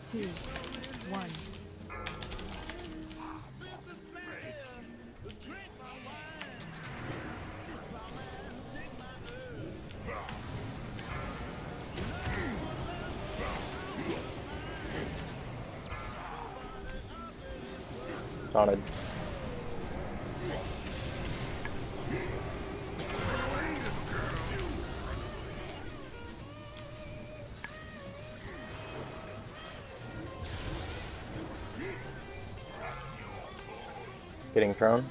2, 1. Taunted. Getting thrown.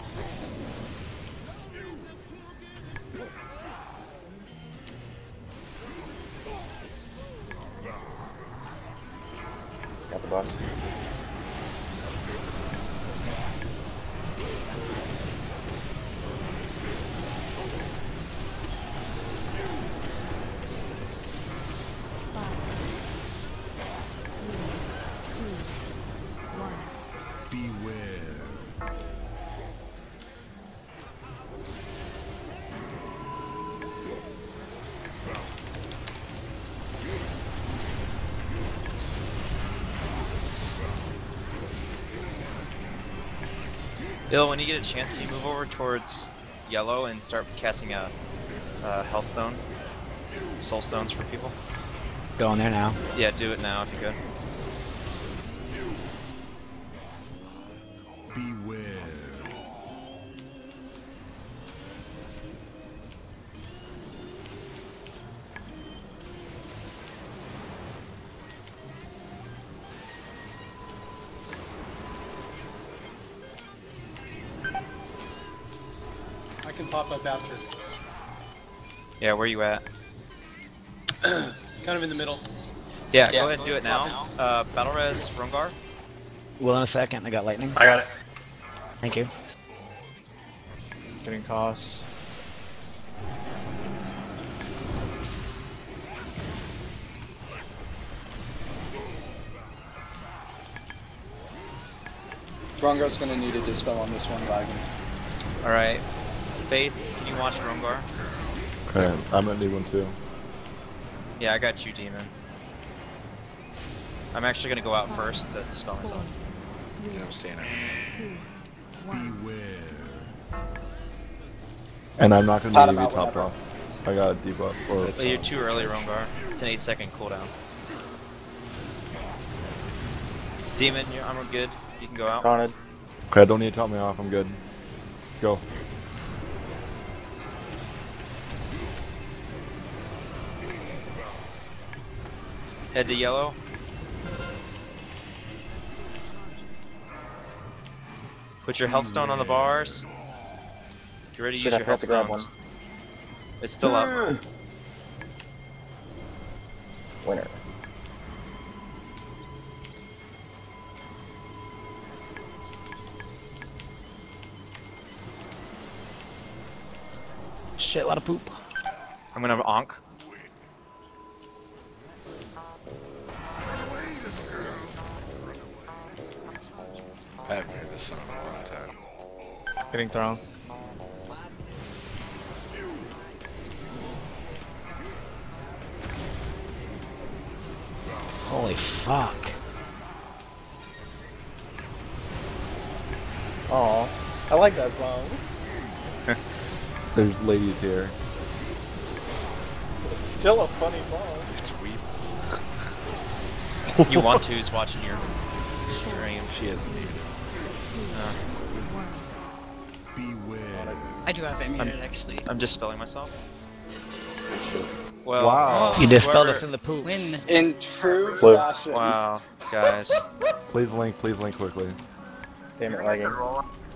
Got the box. Bill, when you get a chance, can you move over towards yellow and start casting a health stone, soul stones for people? Going there now. Yeah, do it now if you could. Beware. I can pop up after. Yeah, where you at? Kind of in the middle. Yeah, go ahead and do it now. Battle Res, Rongar. Well, in a second. I got lightning. I got it. Thank you. Getting tossed. Rongar's gonna need a dispel on this one wagon. Alright. Faith, can you watch Rongar? Okay, I'm gonna need one too. Yeah, I got you, Demon. I'm actually gonna go out first to dispel myself. Yeah, I'm staying out. 2, 1. Beware. And I'm not gonna Pot need to him be out topped whenever. off. I got a debuff. Or But you're too early, Rongar. It's an 8-second cooldown. Demon, your armor good. You can go out. Taunted. okay, I don't need to top me off. I'm good. Go. Head to yellow. Put your health stone on the bars. Get ready to Shit, use I your forgot health to grab stones. one. It's still up. Winner. Shit, a lot of poop. I'm gonna onk. I haven't heard this song in a long time. Getting thrown. Holy fuck. Aw, I like that song. There's ladies here. It's still a funny song. It's weep. You want to is watching your stream. She hasn't muted. Beware. I do have it muted actually. I'm dispelling myself. Well, Wow. You dispelled whoever- us in the poop. Win. In true Blue. fashion. Wow, guys. Please link quickly. Damn it, lagging.